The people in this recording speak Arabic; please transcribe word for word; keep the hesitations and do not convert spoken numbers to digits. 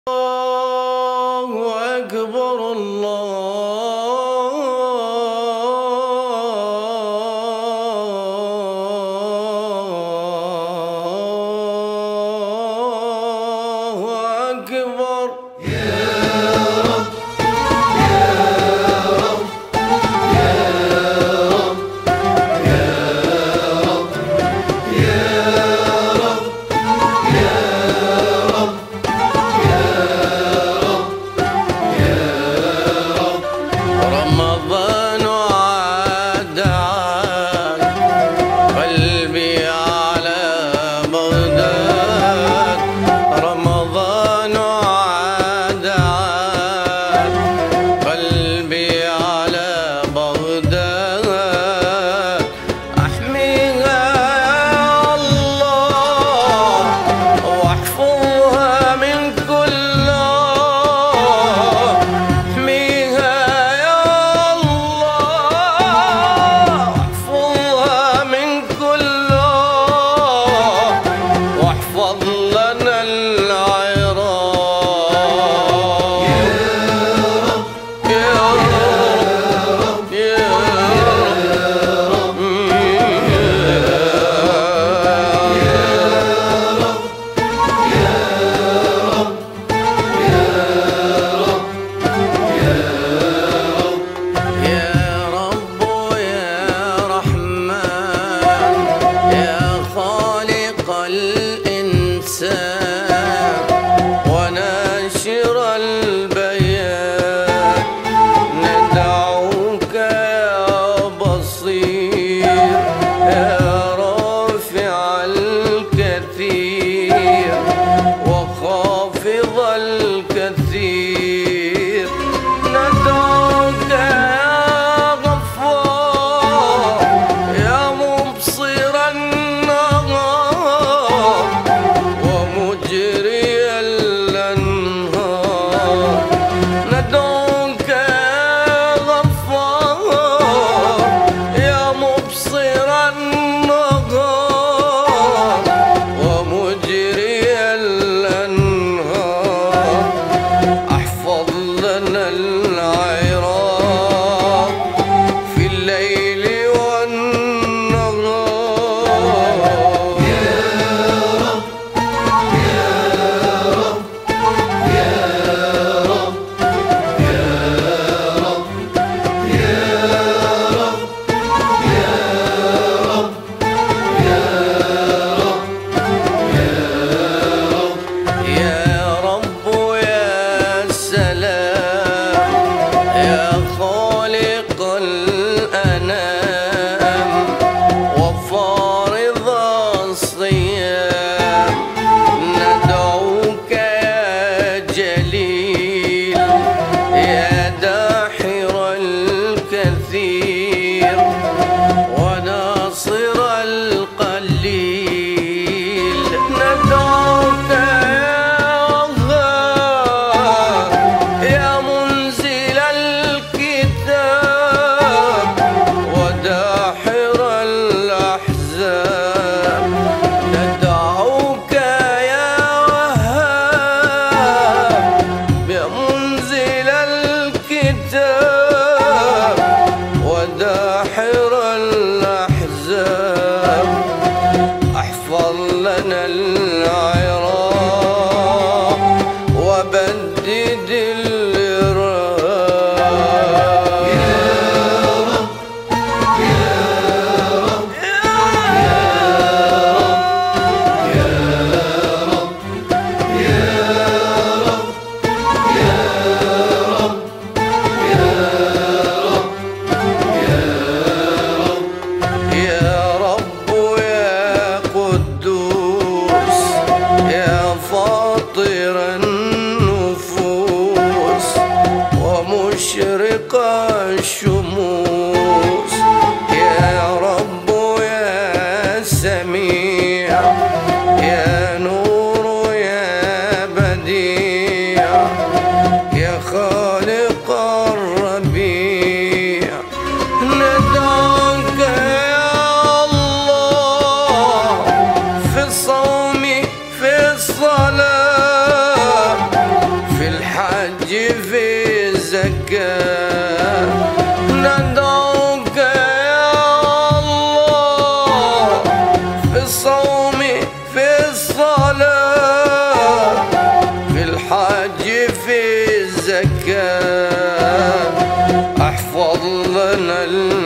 الله أكبر الله أكبر. يا رب يا رب يا رب يا رب يا رب يا رب رمضان عاد عاد قلبي على بغداد. رمضان عاد عاد قلبي على بغداد. احميها يا الله واحفظها من كل وناشر البيان ندعوك يا بصير يا رافع الكثير وخافض الكثير. ندعوك يا غفار يا مبصر النهار ومجري ندعوك يا غفار يا مبصر النهار ومجري الأنهار. احفظ لنا العراق في الليل والنهار. يا رب يا رب يا رب وناصر القليل. ندعوك يا غفار يا منزل الكتاب وداحر الأحزاب. ندعوك يا وهاب يا منزل الكتاب وداحر الأحزاب. احفظ لنا العراق وبدد الإرهاب. يا رب يا رب يا رب يا رب يا رب يا رب يا رب يا رب يا قدوس يا فاطر النفوس الزكاة ندعوك يا الله في الصوم في الصلاة في الحج في الزكاة احفظ لنا